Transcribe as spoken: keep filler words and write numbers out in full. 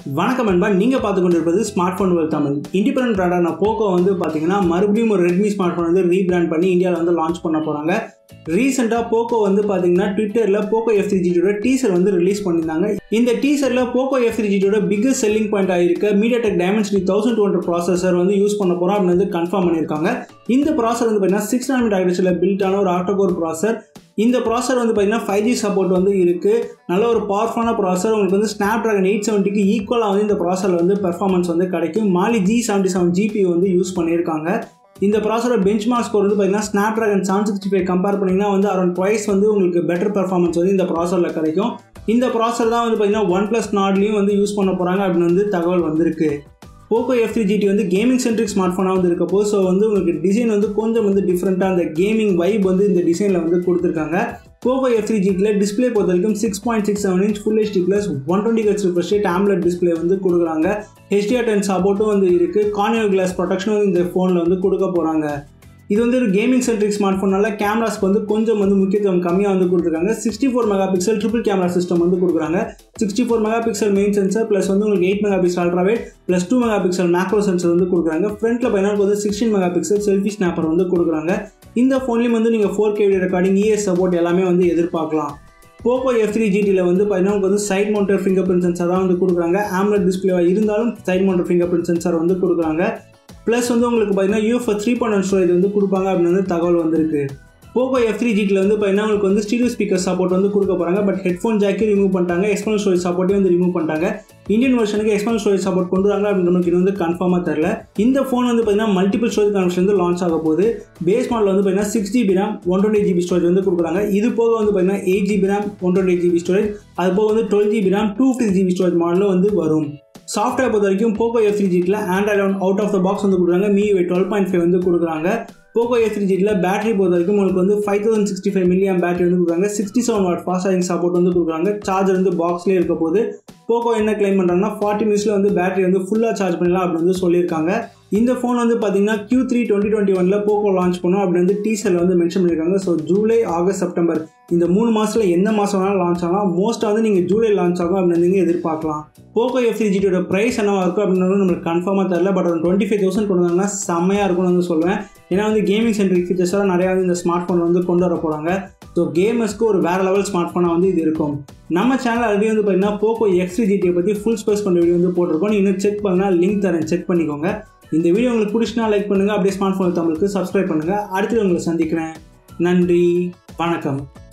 வணக்கம் அன்பா, நீங்கள் பார்த்து கொண்டிருப்பது smartphone world Tamil. Independent பிராண்டான போக்கோ வந்து பார்த்தீங்கன்னா மறுபடியும் ஒரு ரெட்மி ஸ்மார்ட் ஃபோன் வந்து ரீபிராண்ட் பண்ணி இந்தியாவில் வந்து லான்ச் பண்ண போகிறாங்க. ரீசெண்டாக போக்கோ வந்து பார்த்தீங்கன்னா ட்விட்டரில் போக்கோ எஃப் த்ரீ ஜிடியோட டீசர் வந்து ரிலீஸ் பண்ணியிருந்தாங்க. இந்த டீசரில் போக்கோ எஃப் த்ரீ ஜிடியோட பிக்கஸ்ட் செல்லிங் பாயிண்ட் ஆகிருக்க MediaTek Dimensity thousand two hundred processor வந்து யூஸ் பண்ண போகிறோம் அப்படின்னு வந்து கன்ஃபார்ம் பண்ணியிருக்காங்க. இந்த ப்ராசர் வந்து பார்த்தீங்கன்னா சிக்ஸ் நானோமீட்டர் ஆர்கிடெக்சரில் பில்ட் ஆன ஒரு ஆக்டோகோர் ப்ராசர். இந்த ப்ராசர் வந்து பார்த்தீங்கன்னா ஃபைவ் ஜி சப்போர்ட் வந்து இருக்குது. நல்ல ஒரு பவர்ஃபுல்லான ப்ராசர். உங்களுக்கு வந்து ஸ்னாப் ட்ராகன் எயிட் செவன்ட்டிக்கு ஈக்குவலாக வந்து இந்த ப்ராசரில் வந்து பெர்ஃபார்மன்ஸ் வந்து கிடைக்கும். Mali G seventy seven GB வந்து யூஸ் பண்ணியிருக்காங்க. இந்த ப்ராசரோட பெஞ்ச் மார்க் ஸ்கோர் வந்து பார்த்தீங்கன்னா Snapdragon seven sixty five compare பண்ணிங்கன்னா வந்து அரௌண்ட் ட்வைஸ் வந்து உங்களுக்கு பெட்டர் பெர்ஃபார்மன்ஸ் வந்து இந்த ப்ராசரில் கிடைக்கும். இந்த ப்ராசர் தான் வந்து பார்த்தீங்கன்னா ஒன் ப்ளஸ் நாட்லையும் வந்து யூஸ் பண்ண போகிறாங்க அப்படின்னு வந்து தகவல் வந்திருக்கு. போக்கோ எஃப் த்ரீ ஜிடி வந்து கேமிங் சென்ட்ரிக் ஸ்மார்ட் ஃபோனாக வந்து இருக்கப்போ ஸோ வந்து உங்களுக்கு டிசைன் வந்து கொஞ்சம் வந்து டிஃப்ரெண்ட்டாக அந்த கேமிங் வைப் வந்து இந்த டிசைனில் வந்து கொடுத்துருக்காங்க. போக்கோ எஃப் த்ரீ ஜிடியில் டிஸ்பிளே பொறுத்த வரைக்கும் six point six seven inch full HD plus one twenty H refresh rate AMOLED display வந்து கொடுக்குறாங்க. ஹெச்டிஆர் டென் சப்போர்ட்டும் வந்து இருக்குது. கார்னியல் கிளாஸ் ப்ரொடெக்ஷனும் வந்து இந்த ஃபோனில் வந்து கொடுக்க போகிறாங்க. இது வந்து ஒரு கேமிங் சென்ட்ரிக் ஸ்மார்ட் ஃபோனால கேமராஸ்க்கு வந்து கொஞ்சம் வந்து முக்கியத்துவம் கம்மியாக வந்து கொடுத்துருக்காங்க. Sixty four megapixel triple camera system வந்து கொடுக்குறாங்க. Sixty four megapixel main sensor plus வந்து உங்களுக்கு eight megapixel ultrawide plus two megapixel macro sensor வந்து கொடுக்குறாங்க. ஃப்ரண்ட்டில் பார்த்தீங்கன்னா வந்து sixteen megapixel selfie snapper வந்து கொடுக்குறாங்க. இந்த ஃபோன்லேயும் வந்து நீங்கள் four K video recording, EIS support எல்லாமே வந்து எதிர்பார்க்கலாம். போக்கோ எஃப் த்ரீ ஜிடியில் வந்து பார்த்தீங்கன்னா உங்களுக்கு வந்து side mounted fingerprint sensor தான் வந்து கொடுக்குறாங்க. ஆம்லெட் டிஸ்பிளேவாக இருந்தாலும் side mounted fingerprint sensor வந்து கொடுக்குறாங்க. ப்ளஸ் வந்து உங்களுக்கு பார்த்தீங்கன்னா UFS three point one storage வந்து கொடுப்பாங்க அப்படின்னு வந்து தகவல் வந்திருக்கு. போக்கோ எஃப் த்ரீ ஜிடியில் வந்து பார்த்தீங்கன்னா உங்களுக்கு வந்து ஸ்டீரியோ ஸ்பீக்கர் சப்போர்ட் வந்து கொடுக்க போகிறாங்க. பட் ஹெட்ஃபோன் ஜாக்கே ரிமூவ் பண்ணிட்டாங்க. எக்ஸ்டர்னல் ஸ்டோரேஜ் சப்போர்ட்டையும் வந்து ரிமூவ் பண்ணிட்டாங்க. இந்தியன் வெர்ஷனுக்கு எக்ஸ்டர்னல் ஸ்டோரேஜ் சப்போர்ட் கொண்டு வராங்க அப்படின்னு நமக்கு இது வந்து கன்ஃபார்மாக தெரியல. இந்த ஃபோன் வந்து பார்த்தீங்கன்னா மல்டிபிள் ஸ்டோரேஜ் கனெக்ஷன் வந்து லான்ச் ஆக போகுது. பேஸ் மாடல் வந்து பார்த்தீங்கன்னா six GB RAM one twenty GB storage வந்து கொடுக்குறாங்க. இது போக வந்து பார்த்தீங்கன்னா eight GB RAM one twenty GB storage, அது போக வந்து twelve GB RAM two fifty GB storage மாடலும் வந்து வரும். சாஃப்ட்வேர் பொறுத்த வரைக்கும் போக்கோ எஃப் த்ரீ ஜிடியில் Android eleven out of the box வந்து கொடுக்குறாங்க. மீ டுவெல் பாயிண்ட் ஃபைவ் வந்து கொடுக்குறாங்க. போக்கோ எஃப் த்ரீ ஜிடியில் பேட்டரி பொறுத்த வரைக்கும் உங்களுக்கு வந்து five thousand sixty five milliamp battery வந்து கொடுக்குறாங்க. Sixty seven watt fast charging support வந்து கொடுக்குறாங்க. சார்ஜர் வந்து பாக்ஸ்லேயே இருக்க போது போக்கோ என்ன கிளைம் பண்ணுறாங்கன்னா ஃபார்ட்டி மினிட்ஸில் வந்து பேட்டரி வந்து ஃபுல்லாக சார்ஜ் பண்ணலாம் அப்படின்னு வந்து சொல்லியிருக்காங்க. இந்த ஃபோன் வந்து பார்த்தீங்கன்னா கியூ த்ரீ டுவெண்ட்டி டுவெண்ட்டி ஒனில் போக்கோ லான்ச் பண்ணும் அப்படின்னு வந்து டீசரில் வந்து மென்ஷன் பண்ணியிருக்காங்க. ஸோ ஜூலை, ஆகஸ்ட், செப்டம்பர் இந்த மூணு மாதத்தில் எந்த மாதம் வேணாலும் லான்ச் ஆகலாம். மோஸ்ட்டாக வந்து நீங்கள் ஜூலை லான்ச் ஆகும் அப்படின்னு நீங்கள் எதிர்பார்க்கலாம். போக்கோ எஃப் த்ரீ ஜிடியோட ப்ரைஸ் என்னவா இருக்கும் அப்படின்னு நம்மளுக்கு கன்ஃபார்மாக தெரியல. பட் ஒரு டுவெண்ட்டி ஃபைவ் தௌசண்ட் கொண்டு வந்தாங்கன்னா செம்மையாக இருக்கும்னு வந்து சொல்லுவேன். ஏன்னா வந்து கேமிங் சென்ட்ரிக் ஃபீச்சர்ஸாக நிறையா வந்து இந்த ஸ்மார்ட் ஃபோன் வந்து கொண்டு வர போகிறாங்க. ஸோ கேமர்ஸ்க்கு ஒரு வேறு லெவல் ஸ்மார்ட் ஃபோனாக வந்து இது இருக்கும். நம்ம சேனல் ஆல்ரெடி வந்து பார்த்தீங்கன்னா போக்கோ எக்ஸ் த்ரீ ஜிடியை பற்றி ஃபுல் ஸ்பேஸ் பண்ண வீடியோ வந்து போட்டிருக்கோம். நீங்கள் இன்னும் செக் பண்ணால் லிங்க் தரேன், செக் பண்ணிக்கோங்க. இந்த வீடியோ உங்களுக்கு பிடிச்சினா லைக் பண்ணுங்கள். அப்படியே ஸ்மார்ட் ஃபோன் தமிழுக்கு சப்ஸ்கிரைப் பண்ணுங்கள். அடுத்து உங்களை சந்திக்கிறேன். நன்றி, வணக்கம்.